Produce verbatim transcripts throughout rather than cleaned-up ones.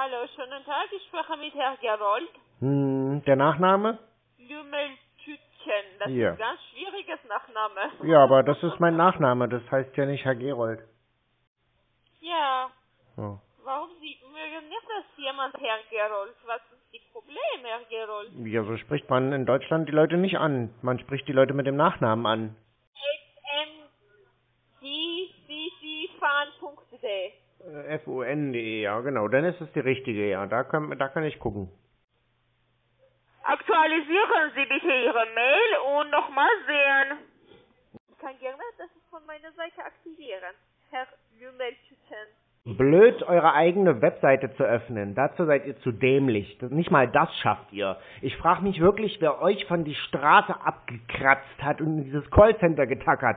Hallo, schönen Tag. Ich spreche mit Herrn Gerold. Hm, der Nachname? Lümmeltütchen. Das Ja. ist ein ganz schwieriges Nachname. Ja, aber das ist mein Nachname. Das heißt ja nicht Herr Gerold. Ja. Oh. Warum Sie mögen nicht, dass jemand Herr Gerold? Was ist das Problem, Herr Gerold? Ja, so spricht man in Deutschland die Leute nicht an. Man spricht die Leute mit dem Nachnamen an. S M D C C fan punkt d. F O N D E, ja genau. Dann ist es die richtige, ja. Da kann, da kann ich gucken. Aktualisieren Sie bitte Ihre Mail und nochmal sehen. Ich kann gerne das von meiner Seite aktivieren. Herr Lümmeltüchen. Blöd, eure eigene Webseite zu öffnen. Dazu seid ihr zu dämlich. Das, nicht mal das schafft ihr. Ich frage mich wirklich, wer euch von die Straße abgekratzt hat und in dieses Callcenter getackert.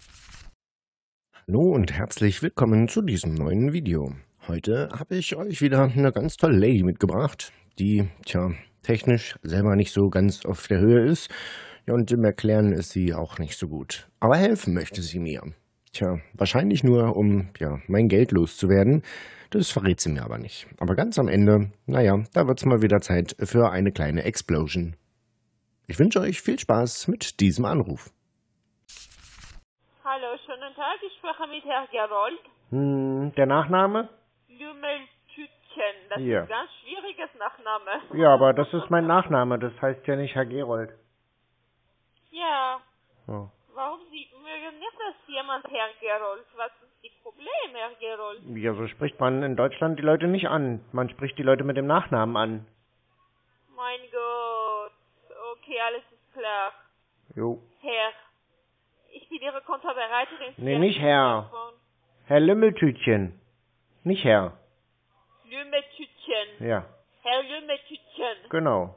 Hallo und herzlich willkommen zu diesem neuen Video. Heute habe ich euch wieder eine ganz tolle Lady mitgebracht, die, tja, technisch selber nicht so ganz auf der Höhe ist. Ja, und im Erklären ist sie auch nicht so gut. Aber helfen möchte sie mir. Tja, wahrscheinlich nur, um, ja, mein Geld loszuwerden. Das verrät sie mir aber nicht. Aber ganz am Ende, naja, da wird's mal wieder Zeit für eine kleine Explosion. Ich wünsche euch viel Spaß mit diesem Anruf. Hallo, schönen Tag. Ich spreche mit Herrn Gerold. Hm, der Nachname? Lümmeltütchen. Das Ja. ist ein ganz schwieriges Nachname. Ja, aber das ist mein Nachname. Das heißt ja nicht Herr Gerold. Ja. Oh. Warum Sie mögen nicht, dass jemand Herr Gerold? Was ist das Problem, Herr Gerold? Ja, so spricht man in Deutschland die Leute nicht an. Man spricht die Leute mit dem Nachnamen an. Mein Gott. Okay, alles ist klar. Jo. Herr. Ich bin Ihre Kontobereiterin. Nee, nicht Herr. Herr Lümmeltütchen. Nicht Herr. Lümmeltütchen. Ja, Herr Lümmeltütchen. genau.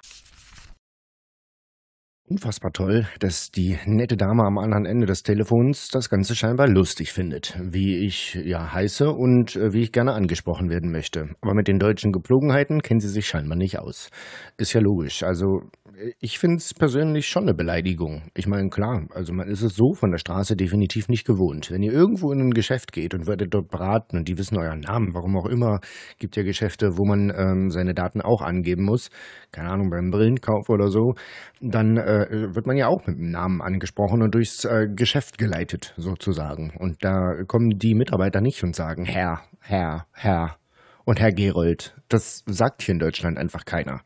Unfassbar toll, dass die nette Dame am anderen Ende des Telefons das Ganze scheinbar lustig findet, wie ich ja heiße und äh, wie ich gerne angesprochen werden möchte. Aber mit den deutschen Gepflogenheiten kennt sie sich scheinbar nicht aus. Ist ja logisch. Also ich finde es persönlich schon eine Beleidigung. Ich meine, klar, also man ist es so von der Straße definitiv nicht gewohnt. Wenn ihr irgendwo in ein Geschäft geht und werdet dort beraten und die wissen euren Namen, warum auch immer, gibt ja Geschäfte, wo man ähm, seine Daten auch angeben muss, keine Ahnung, beim Brillenkauf oder so, dann äh, wird man ja auch mit dem Namen angesprochen und durchs äh, Geschäft geleitet, sozusagen. Und da kommen die Mitarbeiter nicht und sagen, Herr, Herr, Herr und Herr Gerold. Das sagt hier in Deutschland einfach keiner.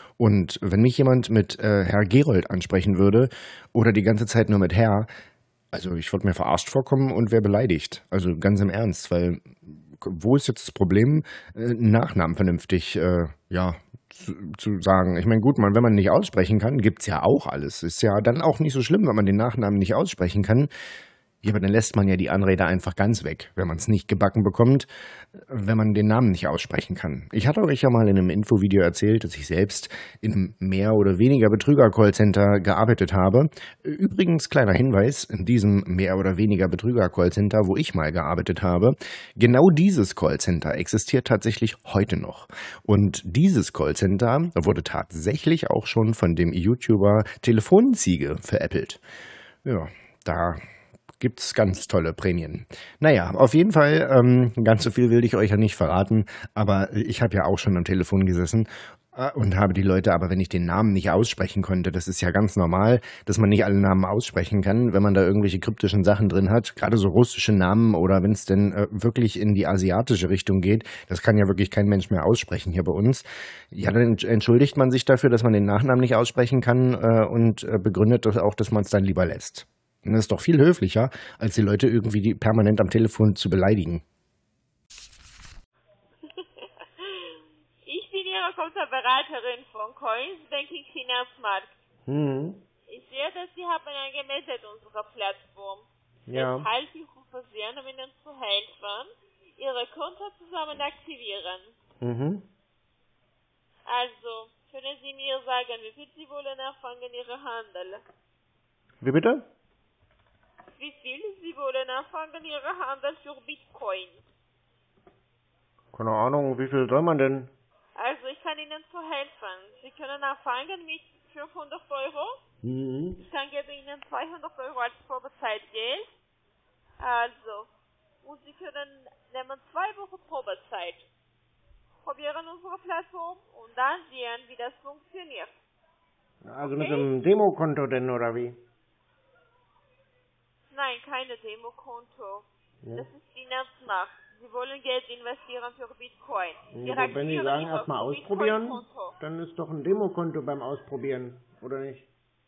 Und wenn mich jemand mit äh, Herr Gerold ansprechen würde oder die ganze Zeit nur mit Herr, also ich würde mir verarscht vorkommen und wäre beleidigt. Also ganz im Ernst, weil wo ist jetzt das Problem, äh, Nachnamen vernünftig, äh, ja, zu, zu sagen. Ich meine, gut, man, wenn man nicht aussprechen kann, gibt's ja auch alles. Ist ja dann auch nicht so schlimm, wenn man den Nachnamen nicht aussprechen kann. Ja, aber dann lässt man ja die Anrede einfach ganz weg, wenn man es nicht gebacken bekommt, wenn man den Namen nicht aussprechen kann. Ich hatte euch ja mal in einem Infovideo erzählt, dass ich selbst in einem mehr oder weniger Betrüger-Callcenter gearbeitet habe. Übrigens, kleiner Hinweis, in diesem mehr oder weniger Betrüger-Callcenter, wo ich mal gearbeitet habe, genau dieses Callcenter existiert tatsächlich heute noch. Und dieses Callcenter wurde tatsächlich auch schon von dem YouTuber Telefonziege veräppelt. Ja, da gibt's ganz tolle Prämien. Naja, auf jeden Fall, ähm, ganz so viel will ich euch ja nicht verraten, aber ich habe ja auch schon am Telefon gesessen äh, und habe die Leute, aber wenn ich den Namen nicht aussprechen konnte, das ist ja ganz normal, dass man nicht alle Namen aussprechen kann, wenn man da irgendwelche kryptischen Sachen drin hat, gerade so russische Namen oder wenn es denn äh, wirklich in die asiatische Richtung geht, das kann ja wirklich kein Mensch mehr aussprechen hier bei uns. Ja, dann entschuldigt man sich dafür, dass man den Nachnamen nicht aussprechen kann äh, und äh, begründet das auch, dass man es dann lieber lässt. Das ist doch viel höflicher, als die Leute irgendwie die permanent am Telefon zu beleidigen. Ich bin Ihre Kontobereiterin von Coins Banking Finanzmarkt. Hm, Ich sehe, dass Sie haben angemeldet unserer Plattform. ja. Deshalb ich rufe Sie an, um Ihnen zu helfen, Ihre Konto zusammen aktivieren. Mhm. Also, können Sie mir sagen, wie viel Sie wollen anfangen, Ihre Handel? Wie bitte? Wie viel Sie wollen anfangen, Ihre Handel für Bitcoin? Keine Ahnung, wie viel soll man denn? Also, ich kann Ihnen zu helfen. Sie können anfangen mit fünfhundert Euro. Mhm. Ich kann geben Ihnen zweihundert Euro als Probezeitgeld. Also, und Sie können nehmen zwei Wochen Probezeit. ausprobieren unsere Plattform und dann sehen, wie das funktioniert. Also okay? Mit einem Demokonto denn, oder wie? Nein, keine Demokonto. Ja. Das ist Finanzmarkt. Sie wollen Geld investieren für Bitcoin. Ja, aber wenn Sie sagen, erstmal ausprobieren, dann ist doch ein Demokonto beim Ausprobieren, oder nicht?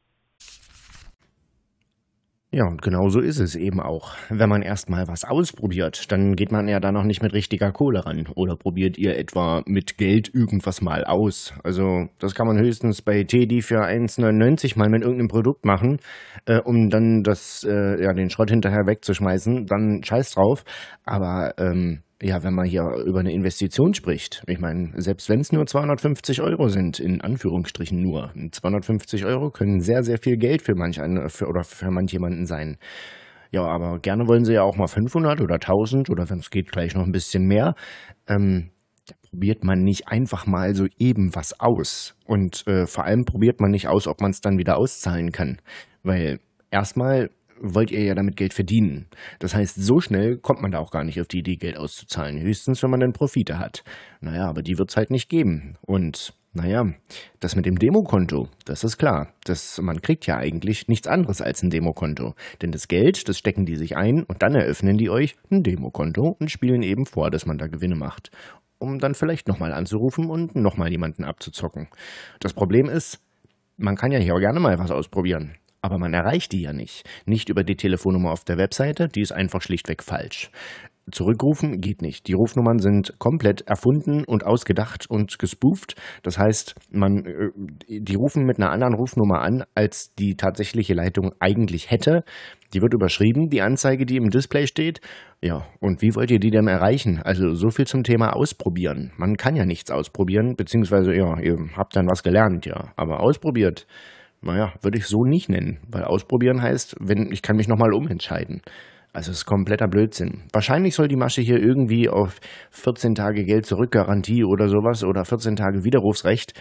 Ja, und genau so ist es eben auch. Wenn man erstmal was ausprobiert, dann geht man ja da noch nicht mit richtiger Kohle ran. Oder probiert ihr etwa mit Geld irgendwas mal aus? Also das kann man höchstens bei Teddy für eins neunundneunzig mal mit irgendeinem Produkt machen, äh, um dann das, äh, ja, den Schrott hinterher wegzuschmeißen. Dann scheiß drauf. Aber ähm, ja, wenn man hier über eine Investition spricht, ich meine, selbst wenn es nur zweihundertfünfzig Euro sind, in Anführungsstrichen nur, zweihundertfünfzig Euro können sehr, sehr viel Geld für manch einen, für, oder für manch jemanden sein. Ja, aber gerne wollen sie ja auch mal fünfhundert oder tausend oder wenn es geht gleich noch ein bisschen mehr. Ähm, da probiert man nicht einfach mal so eben was aus. Und äh, vor allem probiert man nicht aus, ob man es dann wieder auszahlen kann. Weil erstmal wollt ihr ja damit Geld verdienen. Das heißt, so schnell kommt man da auch gar nicht auf die Idee, Geld auszuzahlen. Höchstens, wenn man dann Profite hat. Naja, aber die wird's halt nicht geben. Und naja, das mit dem Demokonto, das ist klar. Das, man kriegt ja eigentlich nichts anderes als ein Demokonto. Denn das Geld, das stecken die sich ein und dann eröffnen die euch ein Demokonto und spielen eben vor, dass man da Gewinne macht. Um dann vielleicht nochmal anzurufen und nochmal jemanden abzuzocken. Das Problem ist, man kann ja hier auch gerne mal was ausprobieren. Aber man erreicht die ja nicht. Nicht über die Telefonnummer auf der Webseite, die ist einfach schlichtweg falsch. Zurückrufen geht nicht. Die Rufnummern sind komplett erfunden und ausgedacht und gespooft. Das heißt, man, die rufen mit einer anderen Rufnummer an, als die tatsächliche Leitung eigentlich hätte. Die wird überschrieben, die Anzeige, die im Display steht. Ja, und wie wollt ihr die denn erreichen? Also so viel zum Thema ausprobieren. Man kann ja nichts ausprobieren, beziehungsweise, ja, ihr habt dann was gelernt, ja. Aber ausprobiert, naja, würde ich so nicht nennen, weil ausprobieren heißt, wenn ich kann mich nochmal umentscheiden. Also es ist kompletter Blödsinn. Wahrscheinlich soll die Masche hier irgendwie auf vierzehn Tage Geld-Zurück-Garantie oder sowas oder vierzehn Tage Widerrufsrecht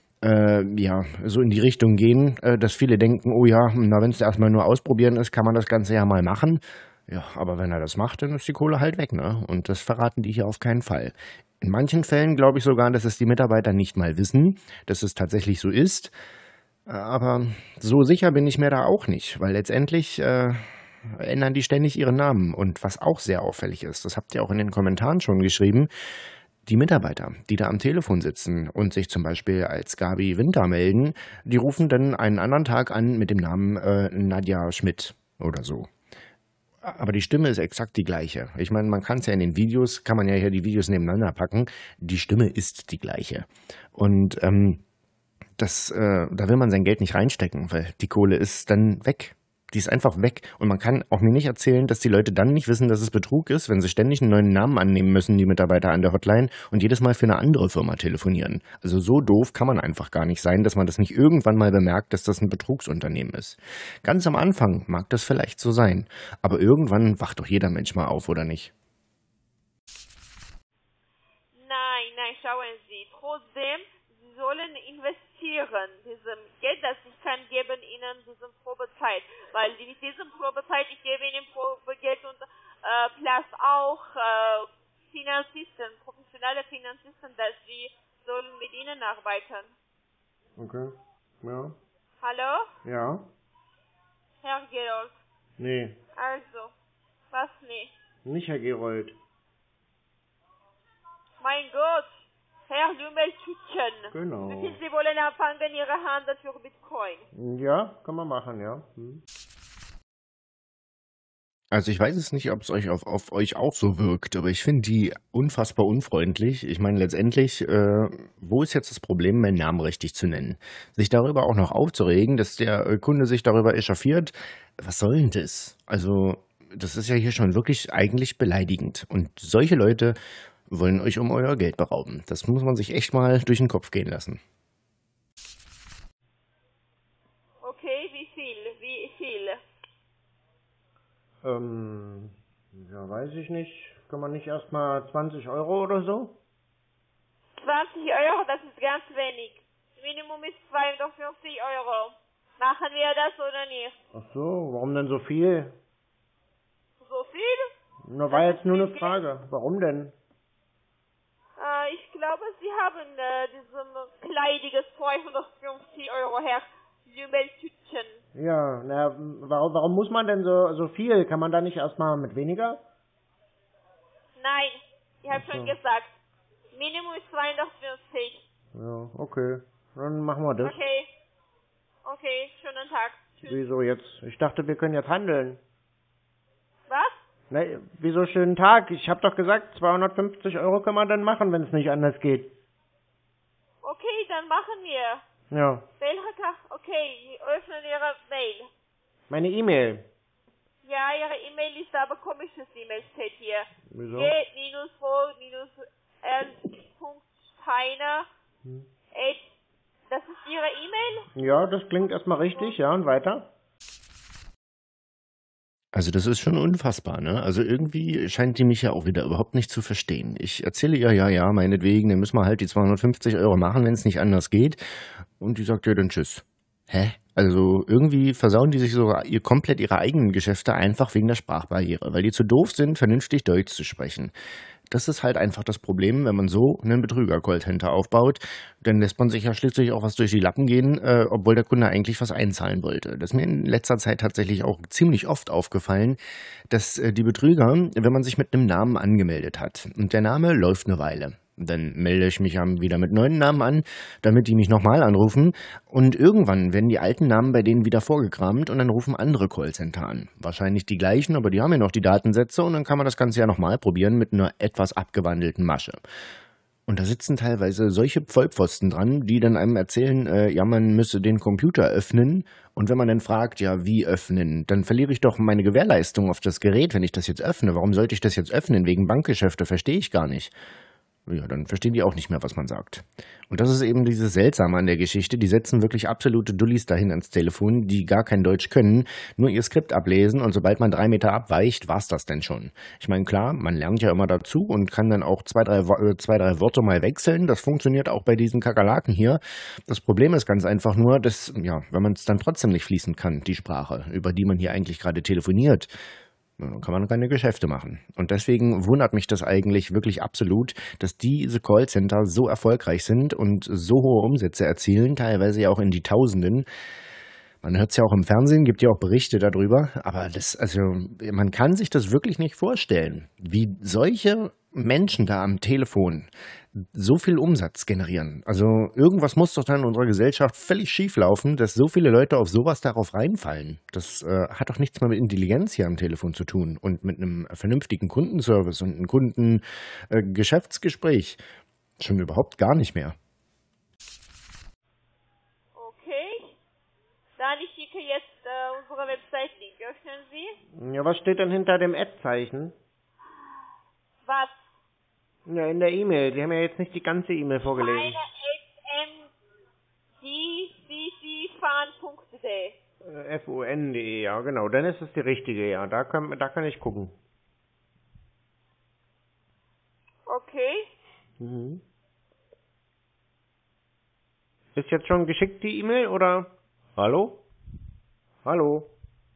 äh, ja, so in die Richtung gehen, äh, dass viele denken, oh ja, na wenn es erstmal nur ausprobieren ist, kann man das Ganze ja mal machen. Ja, aber wenn er das macht, dann ist die Kohle halt weg, ne? Und das verraten die hier auf keinen Fall. In manchen Fällen glaube ich sogar, dass es die Mitarbeiter nicht mal wissen, dass es tatsächlich so ist. Aber so sicher bin ich mir da auch nicht, weil letztendlich äh, ändern die ständig ihren Namen. Und was auch sehr auffällig ist, das habt ihr auch in den Kommentaren schon geschrieben, die Mitarbeiter, die da am Telefon sitzen und sich zum Beispiel als Gabi Winter melden, die rufen dann einen anderen Tag an mit dem Namen äh, Nadja Schmidt oder so. Aber die Stimme ist exakt die gleiche. Ich meine, man kann es ja in den Videos, kann man ja hier die Videos nebeneinander packen, die Stimme ist die gleiche. Und ähm, Das, äh, da will man sein Geld nicht reinstecken, weil die Kohle ist dann weg. Die ist einfach weg. Und man kann auch mir nicht erzählen, dass die Leute dann nicht wissen, dass es Betrug ist, wenn sie ständig einen neuen Namen annehmen müssen, die Mitarbeiter an der Hotline, und jedes Mal für eine andere Firma telefonieren. Also so doof kann man einfach gar nicht sein, dass man das nicht irgendwann mal bemerkt, dass das ein Betrugsunternehmen ist. Ganz am Anfang mag das vielleicht so sein, aber irgendwann wacht doch jeder Mensch mal auf, oder nicht? Nein, nein, schauen Sie. Trotzdem, Sie sollen investieren. Diesem Geld, das ich kann, geben Ihnen diese Probezeit. Weil mit diesem Probezeit, ich gebe Ihnen Probegeld und äh, plus auch äh, Finanzisten, professionelle Finanzisten, dass Sie sollen mit Ihnen arbeiten. Okay, ja. Hallo? Ja? Herr Gerold. Nee. Also, was nicht? Nicht Herr Gerold. Mein Gott. Herr Lümmeltütchen. Genau. Wie viel Sie wollen anfangen, Ihre Handel für Bitcoin? Ja, kann man machen, ja. Hm. Also ich weiß es nicht, ob es euch auf, auf euch auch so wirkt, aber ich finde die unfassbar unfreundlich. Ich meine letztendlich, äh, wo ist jetzt das Problem, meinen Namen richtig zu nennen? Sich darüber auch noch aufzuregen, dass der Kunde sich darüber echauffiert, was soll denn das? Also das ist ja hier schon wirklich eigentlich beleidigend. Und solche Leute wollen euch um euer Geld berauben. Das muss man sich echt mal durch den Kopf gehen lassen. Okay, wie viel? Wie viel? Ähm, ja, weiß ich nicht. Kann man nicht erstmal zwanzig Euro oder so? zwanzig Euro, das ist ganz wenig. Minimum ist zweihundertfünfzig Euro. Machen wir das oder nicht? Ach so, warum denn so viel? So viel? Na, war jetzt nur eine Frage. Warum denn? Äh, ich glaube, Sie haben äh, diesem kleidiges zweihundertfünfzig Euro Herr Lümmeltütchen. Ja, na, warum, warum muss man denn so, so viel? Kann man da nicht erstmal mit weniger? Nein, ich habe Ach so. schon gesagt. Minimum ist zweihundertfünfzig. Ja, okay. Dann machen wir das. Okay. Okay, schönen Tag. Tschüss. Wieso jetzt? Ich dachte, wir können jetzt handeln. Was? Ne, wieso schönen Tag? Ich habe doch gesagt, zweihundertfünfzig Euro können wir dann machen, wenn es nicht anders geht. Okay, dann machen wir. Ja. Welcher Tag? Okay, Sie öffnen Ihre Mail. Meine E-Mail. Ja, Ihre E-Mail ist aber komisches E-Mail steht hier. Wieso? G-ro-l-steiner. Hm. Das ist Ihre E-Mail? Ja, das klingt erstmal richtig, ja, und weiter? Also das ist schon unfassbar, ne? Also irgendwie scheint die mich ja auch wieder überhaupt nicht zu verstehen. Ich erzähle ihr, ja, ja, meinetwegen, dann müssen wir halt die zweihundertfünfzig Euro machen, wenn es nicht anders geht. Und die sagt ja dann tschüss. Hä? Also irgendwie versauen die sich sogar ihr komplett ihre eigenen Geschäfte einfach wegen der Sprachbarriere, weil die zu doof sind, vernünftig Deutsch zu sprechen. Das ist halt einfach das Problem, wenn man so einen Betrüger-Callcenter aufbaut, dann lässt man sich ja schließlich auch was durch die Lappen gehen, äh, obwohl der Kunde eigentlich was einzahlen wollte. Das ist mir in letzter Zeit tatsächlich auch ziemlich oft aufgefallen, dass äh, die Betrüger, wenn man sich mit einem Namen angemeldet hat und der Name läuft eine Weile, dann melde ich mich wieder mit neuen Namen an, damit die mich nochmal anrufen. Und irgendwann werden die alten Namen bei denen wieder vorgekramt und dann rufen andere Callcenter an. Wahrscheinlich die gleichen, aber die haben ja noch die Datensätze und dann kann man das Ganze ja nochmal probieren mit einer etwas abgewandelten Masche. Und da sitzen teilweise solche Vollpfosten dran, die dann einem erzählen, äh, ja, man müsse den Computer öffnen. Und wenn man dann fragt, ja, wie öffnen, dann verliere ich doch meine Gewährleistung auf das Gerät, wenn ich das jetzt öffne. Warum sollte ich das jetzt öffnen? Wegen Bankgeschäfte, verstehe ich gar nicht. Ja, dann verstehen die auch nicht mehr, was man sagt. Und das ist eben dieses Seltsame an der Geschichte. Die setzen wirklich absolute Dullis dahin ans Telefon, die gar kein Deutsch können, nur ihr Skript ablesen und sobald man drei Meter abweicht, war's das denn schon. Ich meine, klar, man lernt ja immer dazu und kann dann auch zwei, drei, zwei, drei Wörter mal wechseln. Das funktioniert auch bei diesen Kakerlaken hier. Das Problem ist ganz einfach nur, dass, ja, wenn man es dann trotzdem nicht fließen kann, die Sprache, über die man hier eigentlich gerade telefoniert, dann kann man keine Geschäfte machen. Und deswegen wundert mich das eigentlich wirklich absolut, dass diese Callcenter so erfolgreich sind und so hohe Umsätze erzielen, teilweise ja auch in die Tausenden. Man hört es ja auch im Fernsehen, gibt ja auch Berichte darüber, aber das, also man kann sich das wirklich nicht vorstellen, wie solche Menschen da am Telefon so viel Umsatz generieren. Also irgendwas muss doch dann in unserer Gesellschaft völlig schief laufen, dass so viele Leute auf sowas darauf reinfallen. Das äh, hat doch nichts mehr mit Intelligenz hier am Telefon zu tun und mit einem vernünftigen Kundenservice und einem Kundengeschäftsgespräch. Äh, Schon überhaupt gar nicht mehr. Okay. Dann ich schicke jetzt äh, unsere Website-Link. Öffnen Sie. Ja, was steht denn hinter dem Ad-Zeichen? Was? Ja, in der E-Mail. Sie haben ja jetzt nicht die ganze E-Mail vorgelesen. Meine m d c c fan punkt d e. F U N punkt de, ja, genau. Dann ist es die richtige, ja. Da kann, da kann ich gucken. Okay. Mhm. Ist jetzt schon geschickt, die E-Mail, oder? Hallo? Hallo?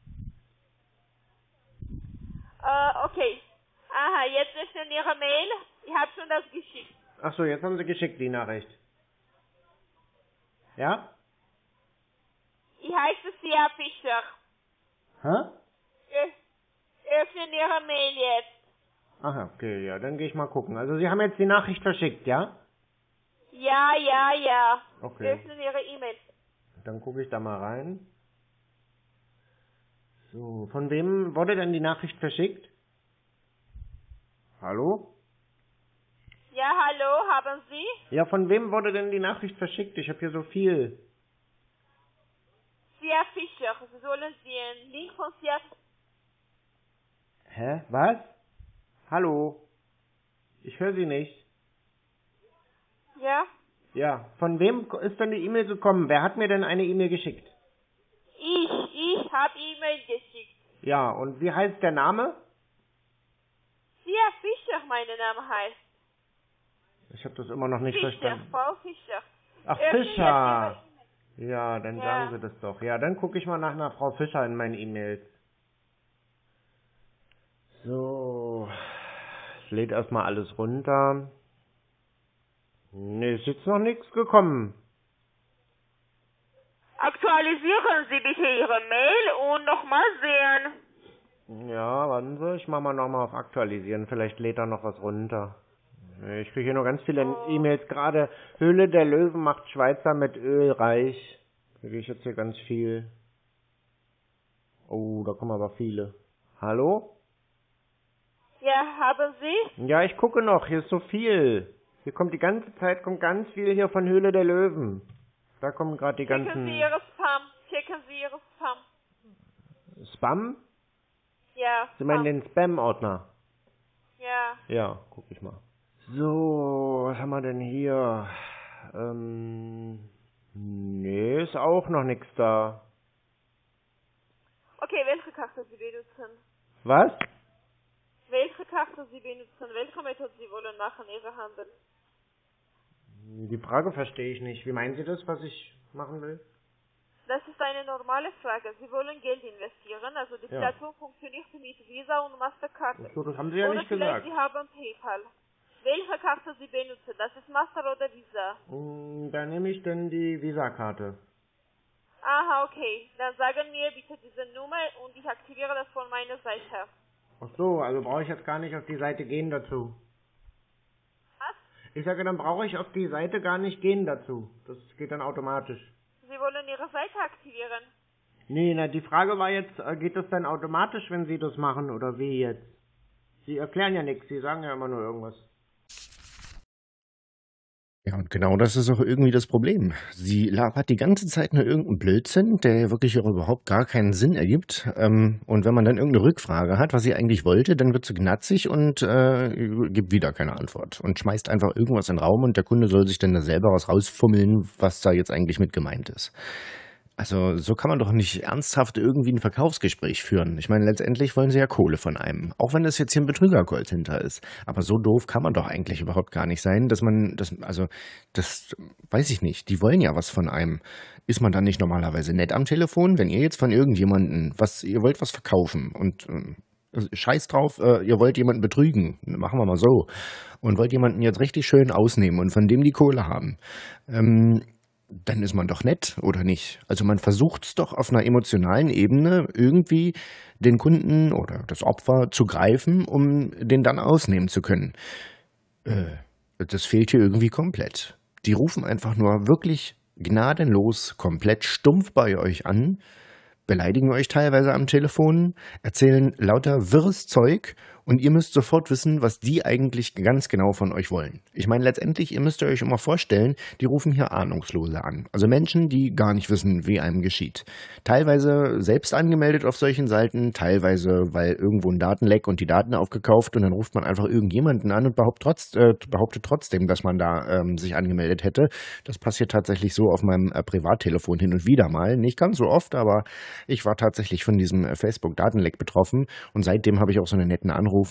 Äh, okay. Aha, jetzt öffnen Ihre Mail. Ich habe schon das geschickt. Ach so, jetzt haben Sie geschickt, die Nachricht. Ja? Ich heiße Sia Fischer. Hä? Ö- Öffnen Ihre Mail jetzt. Aha, okay, ja, dann gehe ich mal gucken. Also Sie haben jetzt die Nachricht verschickt, ja? Ja, ja, ja. Okay. Öffnen Ihre E-Mail. Dann gucke ich da mal rein. So, von wem wurde denn die Nachricht verschickt? Hallo? Ja, hallo, haben Sie? Ja, von wem wurde denn die Nachricht verschickt? Ich habe hier so viel. Sia Fischer. Sie sollen Sie einen Link von Sia... Hä? Was? Hallo? Ich höre Sie nicht. Ja? Ja, von wem ist denn die E-Mail gekommen? Wer hat mir denn eine E-Mail geschickt? Ich, ich habe E-Mail geschickt. Ja, und wie heißt der Name? Sia Fischer, mein Name heißt. Ich habe das immer noch nicht Fischer, verstanden. Frau Fischer. Ach, Öffnen Fischer. jetzt Ja, dann Ja. sagen Sie das doch. Ja, dann gucke ich mal nach einer Frau Fischer in meinen E-Mails. So, es lädt erstmal alles runter. Nee, ist jetzt noch nichts gekommen. Aktualisieren Sie bitte Ihre Mail und nochmal sehen. Ja, warten Sie, ich mach mal nochmal auf Aktualisieren. Vielleicht lädt da noch was runter. Nee, ich kriege hier nur ganz viele Oh. E-Mails. Gerade Höhle der Löwen macht Schweizer mit Öl reich. Kriege ich jetzt hier ganz viel. Oh, da kommen aber viele. Hallo? Ja, haben Sie? Ja, ich gucke noch. Hier ist so viel. Hier kommt die ganze Zeit kommt ganz viel hier von Höhle der Löwen. Da kommen gerade die Checken ganzen Sie Ihre Spam. Checken Sie Ihre Spam. Spam? Ja, Sie meinen Spam. den Spam-Ordner? Ja. Ja, guck ich mal. So, was haben wir denn hier? Ähm, nee, ist auch noch nichts da. Okay, welche Karte Sie benutzen? Was? Welche Karte Sie benutzen? Welche Methode Sie wollen machen, Ihre Handel? Die Frage verstehe ich nicht. Wie meinen Sie das, was ich machen will? Das ist eine normale Frage. Sie wollen Geld investieren, also die Ja. Plattform funktioniert mit Visa und Mastercard. So, das haben Sie ja oder nicht vielleicht gesagt. Sie haben PayPal. Welche Karte Sie benutzen? Das ist Master oder Visa? Mm, Dann nehme ich dann die Visa-Karte. Aha, okay. Dann sagen mir bitte diese Nummer und ich aktiviere das von meiner Seite. Ach so, also brauche ich jetzt gar nicht auf die Seite gehen dazu. Was? Ich sage, dann brauche ich auf die Seite gar nicht gehen dazu. Das geht dann automatisch. Sie wollen Ihre Seite aktivieren? Nee, na, die Frage war jetzt, äh, geht das dann automatisch, wenn Sie das machen, oder wie jetzt? Sie erklären ja nichts, Sie sagen ja immer nur irgendwas. Ja, und genau das ist auch irgendwie das Problem. Sie labert die ganze Zeit nur irgendeinen Blödsinn, der wirklich auch überhaupt gar keinen Sinn ergibt. Ähm, und wenn man dann irgendeine Rückfrage hat, was sie eigentlich wollte, dann wird sie gnatzig und äh, gibt wieder keine Antwort. Und schmeißt einfach irgendwas in den Raum und der Kunde soll sich dann da selber was rausfummeln, was da jetzt eigentlich mit gemeint ist. Also so kann man doch nicht ernsthaft irgendwie ein Verkaufsgespräch führen. Ich meine, letztendlich wollen sie ja Kohle von einem. Auch wenn das jetzt hier ein Betrüger-Callcenter ist. Aber so doof kann man doch eigentlich überhaupt gar nicht sein, dass man, das, also, das weiß ich nicht. Die wollen ja was von einem. Ist man dann nicht normalerweise nett am Telefon, wenn ihr jetzt von irgendjemanden was, ihr wollt was verkaufen und ähm, scheiß drauf, äh, ihr wollt jemanden betrügen, machen wir mal so. Und wollt jemanden jetzt richtig schön ausnehmen und von dem die Kohle haben. Ähm, dann ist man doch nett, oder nicht? Also man versucht es doch auf einer emotionalen Ebene irgendwie den Kunden oder das Opfer zu greifen, um den dann ausnehmen zu können. Äh, das fehlt hier irgendwie komplett. Die rufen einfach nur wirklich gnadenlos, komplett stumpf bei euch an, beleidigen euch teilweise am Telefon, erzählen lauter wirres Zeug und ihr müsst sofort wissen, was die eigentlich ganz genau von euch wollen. Ich meine, letztendlich, ihr müsst euch immer vorstellen, die rufen hier Ahnungslose an. Also Menschen, die gar nicht wissen, wie einem geschieht. Teilweise selbst angemeldet auf solchen Seiten, teilweise, weil irgendwo ein Datenleck und die Daten aufgekauft und dann ruft man einfach irgendjemanden an und behauptet, trotz, äh, behauptet trotzdem, dass man da ähm, sich angemeldet hätte. Das passiert tatsächlich so auf meinem äh, Privattelefon hin und wieder mal. Nicht ganz so oft, aber ich war tatsächlich von diesem äh, Facebook-Datenleck betroffen und seitdem habe ich auch so eine netten Anrufe.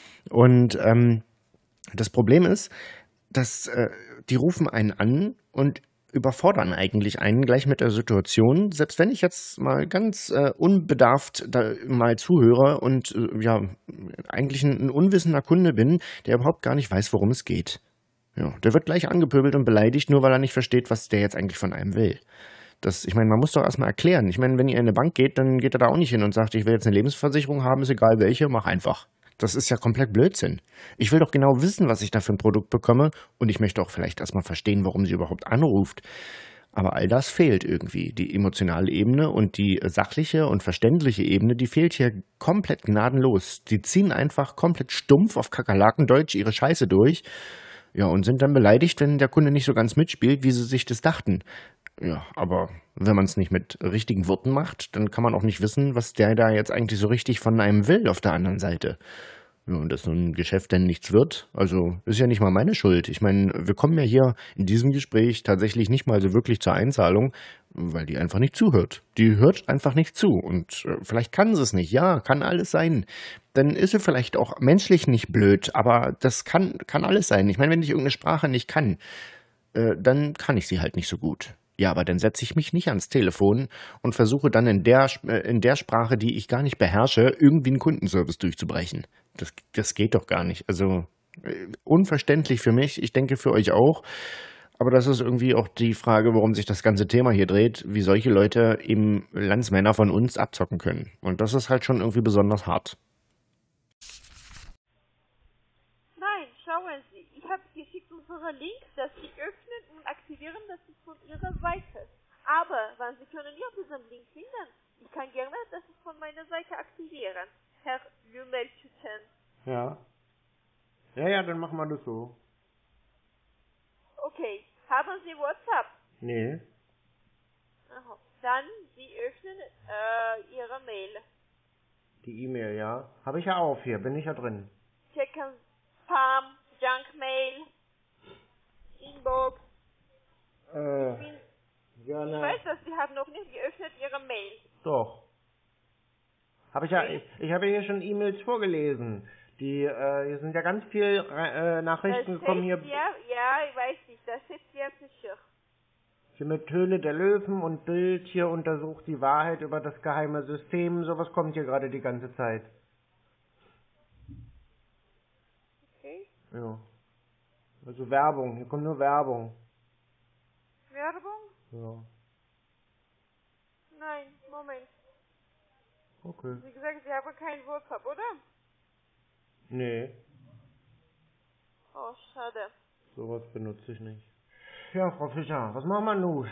Und ähm, das Problem ist, dass äh, die rufen einen an und überfordern eigentlich einen gleich mit der Situation. Selbst wenn ich jetzt mal ganz äh, unbedarft da mal zuhöre und äh, ja eigentlich ein, ein unwissender Kunde bin, der überhaupt gar nicht weiß, worum es geht. Ja, der wird gleich angepöbelt und beleidigt, nur weil er nicht versteht, was der jetzt eigentlich von einem will. Das, ich meine, man muss doch erstmal erklären. Ich meine, wenn ihr in eine Bank geht, dann geht er da auch nicht hin und sagt, ich will jetzt eine Lebensversicherung haben, ist egal welche, mach einfach. Das ist ja komplett Blödsinn. Ich will doch genau wissen, was ich da für ein Produkt bekomme und ich möchte auch vielleicht erstmal verstehen, warum sie überhaupt anruft. Aber all das fehlt irgendwie. Die emotionale Ebene und die sachliche und verständliche Ebene, die fehlt hier komplett gnadenlos. Die ziehen einfach komplett stumpf auf Kakerlakendeutsch ihre Scheiße durch, ja, und sind dann beleidigt, wenn der Kunde nicht so ganz mitspielt, wie sie sich das dachten. Ja, aber wenn man es nicht mit richtigen Worten macht, dann kann man auch nicht wissen, was der da jetzt eigentlich so richtig von einem will auf der anderen Seite. Ja, und dass so ein Geschäft denn nichts wird, also ist ja nicht mal meine Schuld. Ich meine, wir kommen ja hier in diesem Gespräch tatsächlich nicht mal so wirklich zur Einzahlung, weil die einfach nicht zuhört. Die hört einfach nicht zu und äh, vielleicht kann sie es nicht. Ja, kann alles sein. Dann ist sie vielleicht auch menschlich nicht blöd, aber das kann, kann alles sein. Ich meine, wenn ich irgendeine Sprache nicht kann, äh, dann kann ich sie halt nicht so gut. Ja, aber dann setze ich mich nicht ans Telefon und versuche dann in der, in der Sprache, die ich gar nicht beherrsche, irgendwie einen Kundenservice durchzubrechen. Das, das geht doch gar nicht. Also, Äh, Unverständlich für mich, ich denke für euch auch. Aber das ist irgendwie auch die Frage, warum sich das ganze Thema hier dreht, wie solche Leute eben Landsmänner von uns abzocken können. Und das ist halt schon irgendwie besonders hart. Nein, schauen Sie, ich habe geschickt unsere Links, dass Sie öffnen und aktivieren, das ist von Ihrer Seite. Aber, wann Sie können ja diesen Link finden. Ich kann gerne das von meiner Seite aktivieren, Herr Lümeltüten. Ja. Ja, ja, dann machen wir das so. Okay, haben Sie WhatsApp? Nee. Aha. Dann, Sie öffnen äh, Ihre Mail. Die E-Mail, ja. Habe ich ja auf hier, bin ich ja drin. Checken Spam, Junkmail, Inbox. Äh, Ich, bin, ja, ich na, weiß, dass Sie haben noch nicht geöffnet Ihre Mail. doch. Habe ich ja, ich, ich habe hier schon E-Mails vorgelesen. Die, äh, hier sind ja ganz viel äh, Nachrichten Das gekommen steht hier, ja, ja, ich weiß nicht, das steht ja sicher. hier mit Höhle der Löwen und Bild hier untersucht die Wahrheit über das geheime System. Sowas kommt hier gerade die ganze Zeit. Okay. Ja. Also Werbung, hier kommt nur Werbung. Werbung? Ja. Nein, Moment. Okay. Wie gesagt, Sie haben kein WhatsApp, oder? Nee, Oh, schade. sowas benutze ich nicht. Ja, Frau Fischer, was machen wir nun?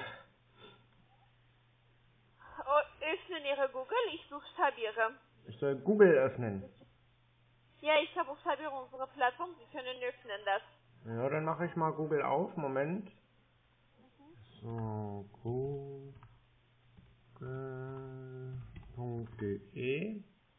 Oh, öffnen Ihre Google, ich buchstabiere. Ich soll Google öffnen. Ja, ich habe buchstabiere unsere Plattform, Sie können öffnen das. Ja, dann mache ich mal Google auf. Moment. So, google punkt de.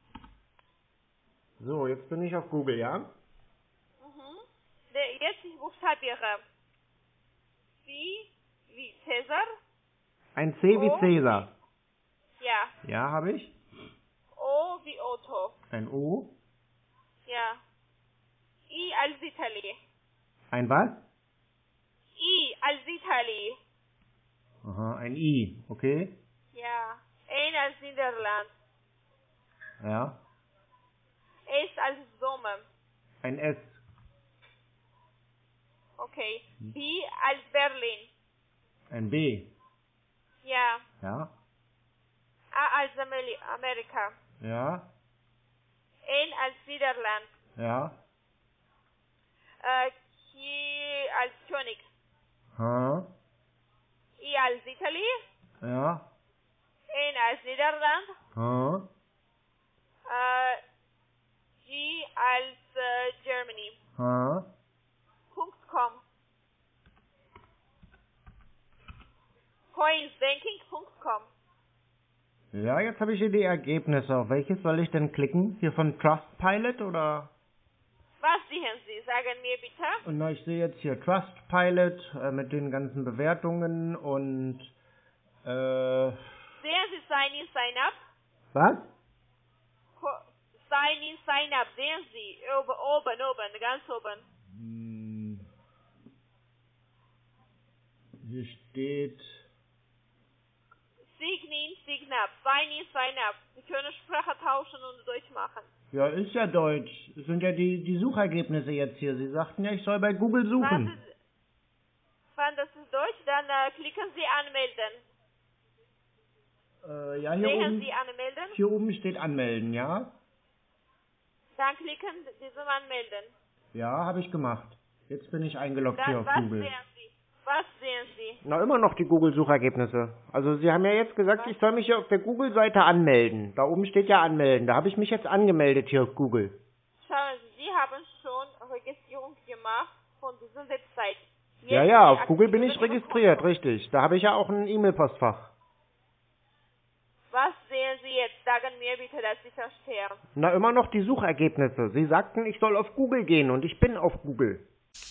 So, jetzt bin ich auf Google, ja? Mhm. Der, jetzt ich buchstabiere. Wie, wie Cäsar. Ein C wie O. Cäsar. Ja. Ja, habe ich. O wie Otto. Ein O. Ja. I als Italy. Ein was? I als Italy. Aha, ein I, okay. Ja. N als Niederland. Ja. S als Sommer. Ein S. Okay. B als Berlin. Ein B. Ja. Ja. A als Ameri- Amerika. Ja. N als Niederland. Ja. Äh, K als König. Ha. I als Italy. Ja. N als Niederland. Ha. Äh, G als äh, Germany. Ha. Punkt com. coinsbanking punkt com. Ja, jetzt habe ich hier die Ergebnisse. Auf welches soll ich denn klicken? Hier von Trustpilot oder? Was sehen Sie? Sagen mir bitte. Und na, ich sehe jetzt hier Trustpilot äh, mit den ganzen Bewertungen und äh, Sehen Sie Sign in, Sign up? was? Co- Sign in, Sign up. Sehen Sie. Oben, oben, oben, ganz oben. Hm. Hier steht Sign in, Sign up. Sign in, Sign up. Sie können Sprache tauschen und Deutsch machen. ja, ist ja Deutsch. Es sind ja die, die Suchergebnisse jetzt hier. Sie sagten ja, ich soll bei Google Wann, suchen. Sie- wann das ist Deutsch, dann äh, klicken Sie anmelden. Äh, ja, hier Sehen oben, Sie anmelden? hier oben steht anmelden, ja? Dann klicken Sie zum Anmelden. Ja, habe ich gemacht. Jetzt bin ich eingeloggt hier Dann auf was Google. sehen Sie? Was sehen Sie? Na, immer noch die Google-Suchergebnisse. Also Sie haben ja jetzt gesagt, ich soll mich hier auf der Google-Seite anmelden. Da oben steht ja anmelden. Da habe ich mich jetzt angemeldet hier auf Google. Schauen Sie, Sie haben schon Registrierung gemacht von dieser Website. Jetzt Ja, ja, auf Sie Google bin ich aktivieren Ihr registriert, Konto. richtig. Da habe ich ja auch ein E-Mail-Postfach. Was sehen Sie jetzt? Sagen mir bitte, dass Sie verstehen. Na, immer noch die Suchergebnisse. Sie sagten, ich soll auf Google gehen und ich bin auf Google.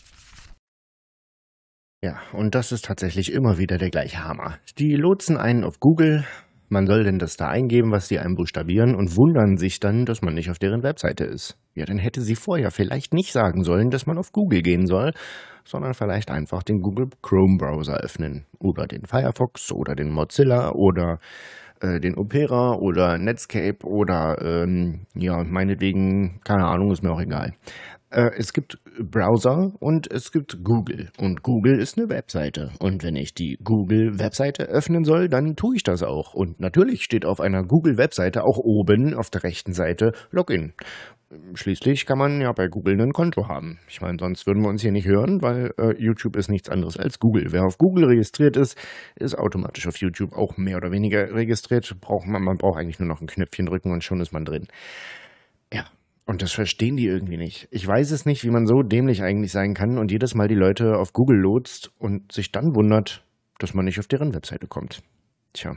Ja, und das ist tatsächlich immer wieder der gleiche Hammer. Die lotsen einen auf Google, man soll denn das da eingeben, was die einem buchstabieren und wundern sich dann, dass man nicht auf deren Webseite ist. Ja, dann hätte sie vorher vielleicht nicht sagen sollen, dass man auf Google gehen soll, sondern vielleicht einfach den Google Chrome Browser öffnen oder den Firefox oder den Mozilla oder äh, den Opera oder Netscape oder ähm, ja, meinetwegen, keine Ahnung, ist mir auch egal. Äh, es gibt Browser und es gibt Google. Und Google ist eine Webseite. Und wenn ich die Google-Webseite öffnen soll, dann tue ich das auch. Und natürlich steht auf einer Google-Webseite auch oben auf der rechten Seite Login. Schließlich kann man ja bei Google ein Konto haben. Ich meine, sonst würden wir uns hier nicht hören, weil äh, YouTube ist nichts anderes als Google. Wer auf Google registriert ist, ist automatisch auf YouTube auch mehr oder weniger registriert. Braucht man, man braucht eigentlich nur noch ein Knöpfchen drücken und schon ist man drin. Ja. Und das verstehen die irgendwie nicht. Ich weiß es nicht, wie man so dämlich eigentlich sein kann und jedes Mal die Leute auf Google lotst und sich dann wundert, dass man nicht auf deren Webseite kommt. Tja.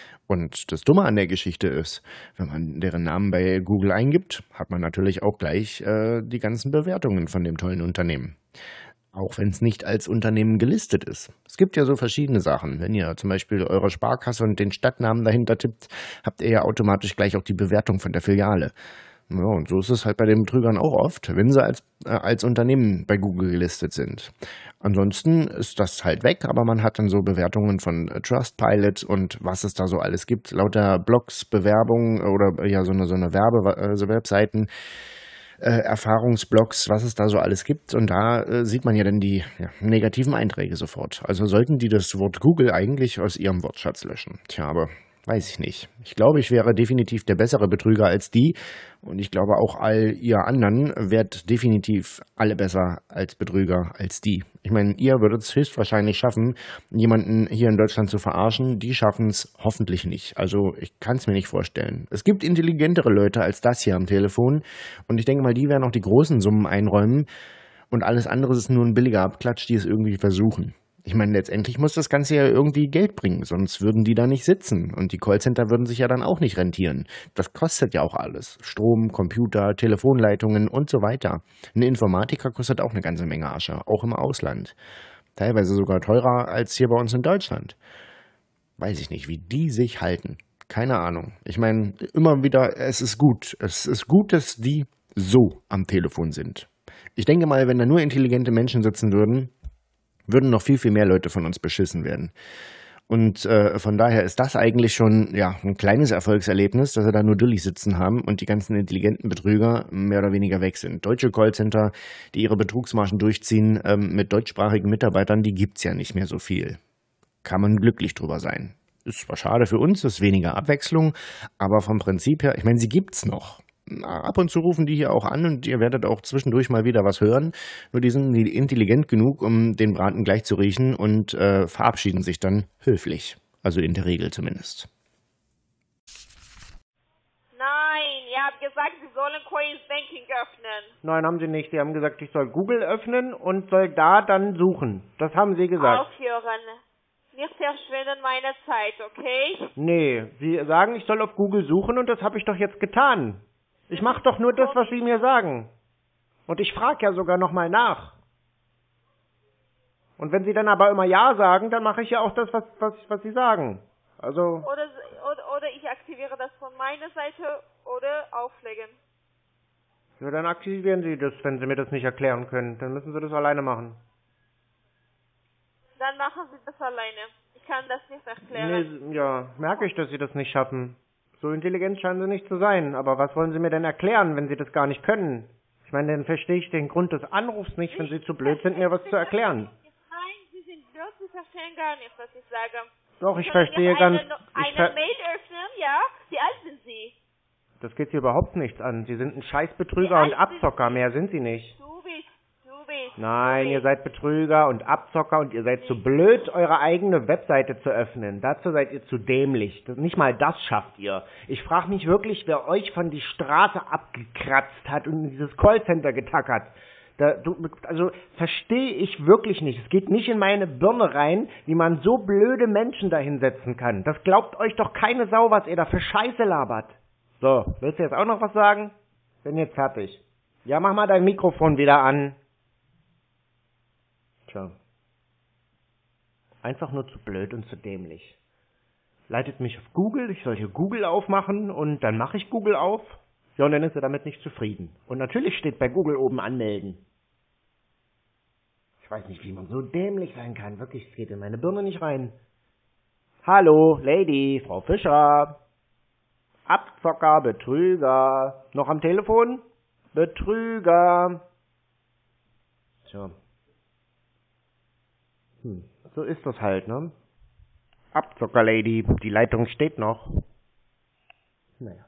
Und das Dumme an der Geschichte ist, wenn man deren Namen bei Google eingibt, hat man natürlich auch gleich äh, die ganzen Bewertungen von dem tollen Unternehmen. Auch wenn es nicht als Unternehmen gelistet ist. Es gibt ja so verschiedene Sachen. Wenn ihr zum Beispiel eure Sparkasse und den Stadtnamen dahinter tippt, habt ihr ja automatisch gleich auch die Bewertung von der Filiale. Ja, und so ist es halt bei den Betrügern auch oft, wenn sie als, äh, als Unternehmen bei Google gelistet sind. Ansonsten ist das halt weg, aber man hat dann so Bewertungen von äh, Trustpilot und was es da so alles gibt. Lauter Blogs, Bewerbungen oder ja so eine, so eine Werbe, äh, so Webseiten, äh, Erfahrungsblogs, was es da so alles gibt. Und da äh, sieht man ja dann die ja, negativen Einträge sofort. Also sollten die das Wort Google eigentlich aus ihrem Wortschatz löschen. Tja, aber weiß ich nicht. Ich glaube, ich wäre definitiv der bessere Betrüger als die. Und ich glaube auch all ihr anderen werdet definitiv alle besser als Betrüger als die. Ich meine, ihr würdet es höchstwahrscheinlich schaffen, jemanden hier in Deutschland zu verarschen. Die schaffen es hoffentlich nicht. Also ich kann es mir nicht vorstellen. Es gibt intelligentere Leute als das hier am Telefon. Und ich denke mal, die werden auch die großen Summen einräumen. Und alles andere ist nur ein billiger Abklatsch, die es irgendwie versuchen. Ich meine, letztendlich muss das Ganze ja irgendwie Geld bringen, sonst würden die da nicht sitzen. Und die Callcenter würden sich ja dann auch nicht rentieren. Das kostet ja auch alles. Strom, Computer, Telefonleitungen und so weiter. Ein Informatiker kostet auch eine ganze Menge Asche, auch im Ausland. Teilweise sogar teurer als hier bei uns in Deutschland. Weiß ich nicht, wie die sich halten. Keine Ahnung. Ich meine, immer wieder, es ist gut. Es ist gut, dass die so am Telefon sind. Ich denke mal, wenn da nur intelligente Menschen sitzen würden, würden noch viel, viel mehr Leute von uns beschissen werden. Und äh, von daher ist das eigentlich schon ja ein kleines Erfolgserlebnis, dass wir da nur Dullis sitzen haben und die ganzen intelligenten Betrüger mehr oder weniger weg sind. Deutsche Callcenter, die ihre Betrugsmarschen durchziehen ähm, mit deutschsprachigen Mitarbeitern, die gibt's ja nicht mehr so viel. Kann man glücklich drüber sein. Ist zwar schade für uns, ist weniger Abwechslung, aber vom Prinzip her, ich meine, sie gibt's noch. Ab und zu rufen die hier auch an und ihr werdet auch zwischendurch mal wieder was hören. Nur die sind intelligent genug, um den Braten gleich zu riechen und äh, verabschieden sich dann höflich. Also in der Regel zumindest. Nein, ihr habt gesagt, Sie sollen Coins Banking öffnen. Nein, haben Sie nicht. Sie haben gesagt, ich soll Google öffnen und soll da dann suchen. Das haben Sie gesagt. Aufhören. Nicht verschwenden meine Zeit, okay? Nee, Sie sagen, ich soll auf Google suchen und das habe ich doch jetzt getan. Ich mache doch nur das, was Sie mir sagen. Und ich frage ja sogar nochmal nach. Und wenn Sie dann aber immer Ja sagen, dann mache ich ja auch das, was, was, was Sie sagen. Also. Oder, oder, oder ich aktiviere das von meiner Seite oder auflegen. Ja, dann aktivieren Sie das, wenn Sie mir das nicht erklären können. Dann müssen Sie das alleine machen. Dann machen Sie das alleine. Ich kann das nicht erklären. Nee, ja, merke ich, dass Sie das nicht schaffen. So intelligent scheinen Sie nicht zu sein. Aber was wollen Sie mir denn erklären, wenn Sie das gar nicht können? Ich meine, dann verstehe ich den Grund des Anrufs nicht, wenn Sie zu blöd sind, mir was zu erklären. Nein, Sie sind blöd, Sie verstehen gar nicht, was ich sage. Doch, ich verstehe ganz... Eine, ich eine ver Mail öffnen, ja? Wie alt sind Sie? Das geht Sie überhaupt nichts an. Sie sind ein Scheißbetrüger und Abzocker. Mehr sind Sie nicht. Du bist, du bist. Nein, du ihr bist. seid Betrüger und Abzocker und ihr seid zu blöd, eure eigene Webseite zu öffnen. Dazu seid ihr zu dämlich. Das, nicht mal das schafft ihr. Ich frage mich wirklich, wer euch von die Straße abgekratzt hat und in dieses Callcenter getackert. Da, du, also verstehe ich wirklich nicht. Es geht nicht in meine Birne rein, wie man so blöde Menschen da hinsetzen kann. Das glaubt euch doch keine Sau, was ihr da für Scheiße labert. So, willst du jetzt auch noch was sagen? Bin jetzt fertig. Ja, mach mal dein Mikrofon wieder an. Tja. Einfach nur zu blöd und zu dämlich. Leitet mich auf Google, ich soll hier Google aufmachen und dann mache ich Google auf. Ja, und dann ist er damit nicht zufrieden. Und natürlich steht bei Google oben anmelden. Ich weiß nicht, wie man so dämlich sein kann. Wirklich, es geht in meine Birne nicht rein. Hallo, Lady, Frau Fischer. Abzocker, Betrüger. Noch am Telefon? Betrüger. Tja. Hm, so ist das halt, ne? Abzockerlady, die Leitung steht noch. Naja.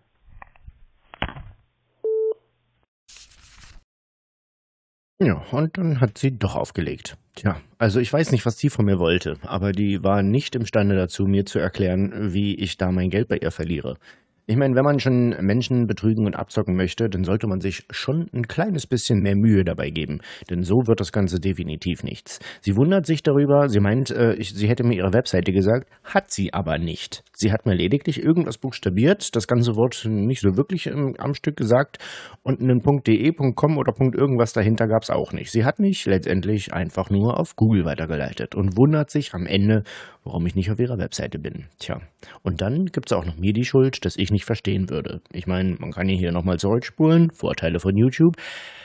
Ja, und dann hat sie doch aufgelegt. Tja, also ich weiß nicht, was sie von mir wollte, aber die war nicht imstande dazu, mir zu erklären, wie ich da mein Geld bei ihr verliere. Ich meine, wenn man schon Menschen betrügen und abzocken möchte, dann sollte man sich schon ein kleines bisschen mehr Mühe dabei geben. Denn so wird das Ganze definitiv nichts. Sie wundert sich darüber, sie meint, äh, ich, sie hätte mir ihre Webseite gesagt, hat sie aber nicht. Sie hat mir lediglich irgendwas buchstabiert, das ganze Wort nicht so wirklich im, am Stück gesagt und einen .de, .com oder .irgendwas dahinter gab es auch nicht. Sie hat mich letztendlich einfach nur auf Google weitergeleitet und wundert sich am Ende, warum ich nicht auf ihrer Webseite bin. Tja, und dann gibt es auch noch mir die Schuld, dass ich nicht verstehen würde. Ich meine, man kann ja hier nochmal zurückspulen, Vorteile von YouTube,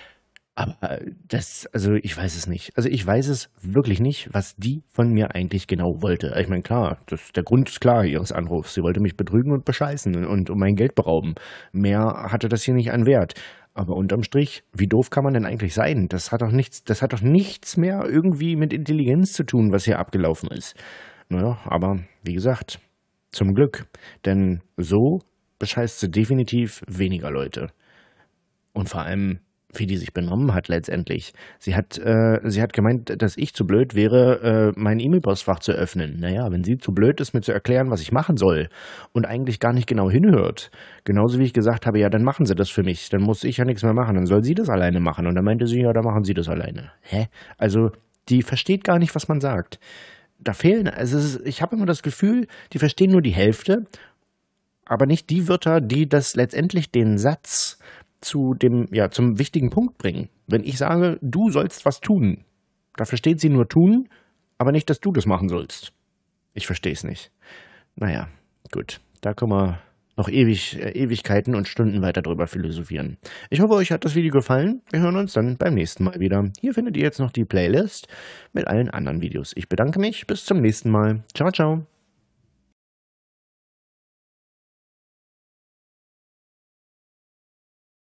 aber das, also ich weiß es nicht. Also ich weiß es wirklich nicht, was die von mir eigentlich genau wollte. Ich meine, klar, das, der Grund ist klar ihres Anrufs. Sie wollte mich betrügen und bescheißen und um mein Geld berauben. Mehr hatte das hier nicht an Wert. Aber unterm Strich, wie doof kann man denn eigentlich sein? Das hat doch nichts, das hat doch nichts mehr irgendwie mit Intelligenz zu tun, was hier abgelaufen ist. Naja, aber wie gesagt, zum Glück. Denn so bescheißt sie definitiv weniger Leute. Und vor allem, wie die sich benommen hat letztendlich. Sie hat, äh, sie hat gemeint, dass ich zu blöd wäre, äh, mein E-Mail-Postfach zu öffnen. Naja, wenn sie zu blöd ist, mir zu erklären, was ich machen soll und eigentlich gar nicht genau hinhört. Genauso wie ich gesagt habe, ja, dann machen sie das für mich. Dann muss ich ja nichts mehr machen. Dann soll sie das alleine machen. Und dann meinte sie, ja, dann machen sie das alleine. Hä? Also, die versteht gar nicht, was man sagt. Da fehlen, also es ist, ich habe immer das Gefühl, die verstehen nur die Hälfte, aber nicht die Wörter, die das letztendlich den Satz zu dem, ja, zum wichtigen Punkt bringen. Wenn ich sage, du sollst was tun, da versteht sie nur tun, aber nicht, dass du das machen sollst. Ich verstehe es nicht. Naja, gut, da können wir noch ewig, äh, Ewigkeiten und Stunden weiter drüber philosophieren. Ich hoffe, euch hat das Video gefallen. Wir hören uns dann beim nächsten Mal wieder. Hier findet ihr jetzt noch die Playlist mit allen anderen Videos. Ich bedanke mich, bis zum nächsten Mal. Ciao, ciao.